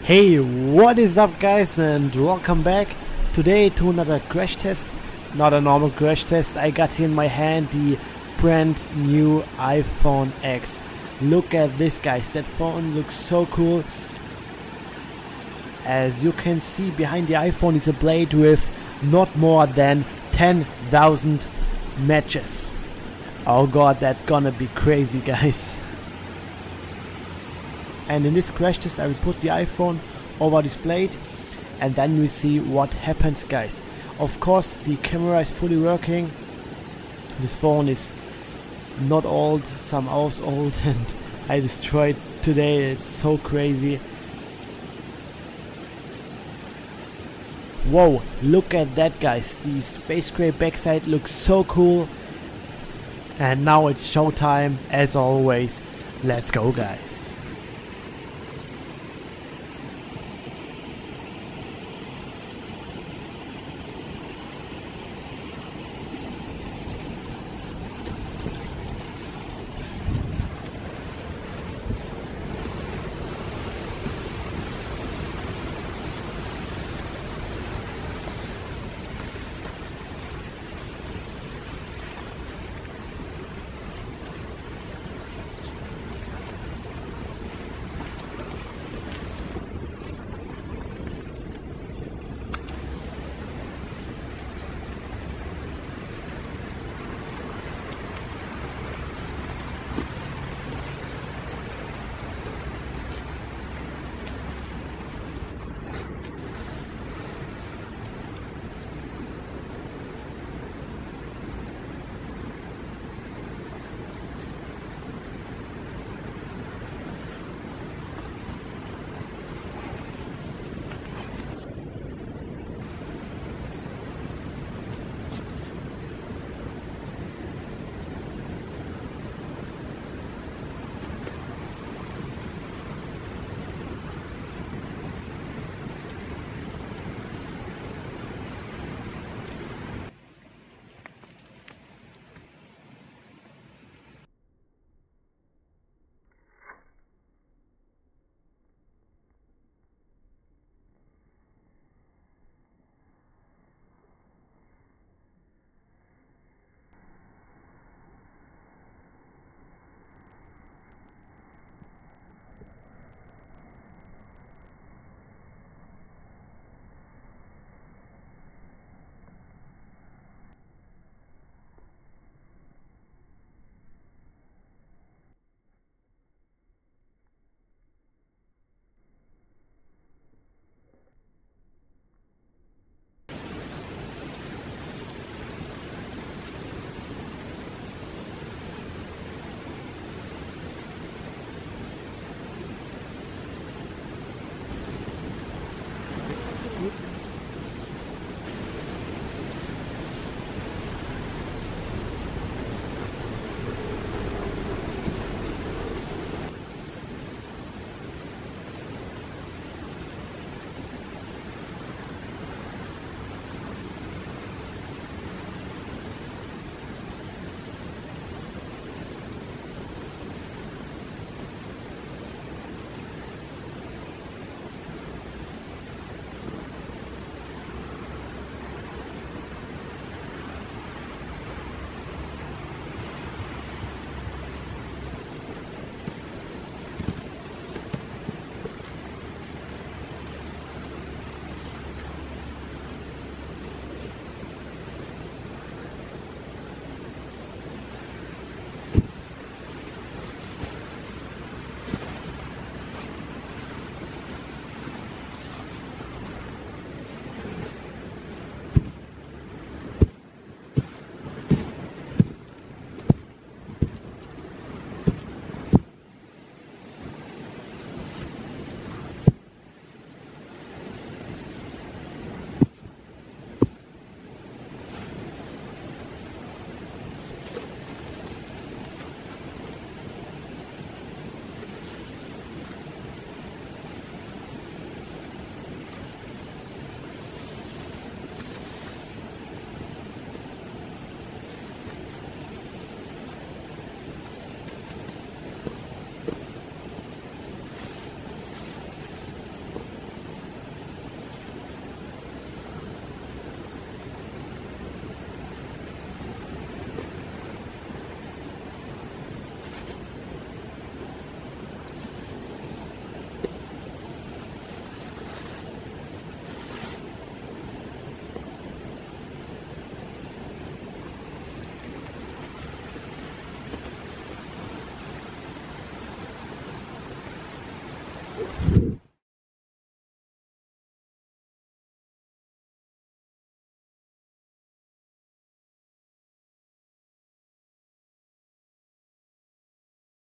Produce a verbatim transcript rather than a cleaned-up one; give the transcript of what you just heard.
Hey, what is up guys, and welcome back today to another crash test. Not a normal crash test. I got here in my hand the brand new iPhone X. Look at this guys, that phone looks so cool. As you can see, behind the iPhone is a blade with not more than ten thousand matches. Oh god, that's gonna be crazy guys. And in this crash test I will put the iPhone over this blade and then we see what happens guys. Of course the camera is fully working. This phone is not old, some hours old, and I destroyed today. It's so crazy. Whoa, look at that guys. The space gray backside looks so cool. And now it's showtime as always. Let's go guys.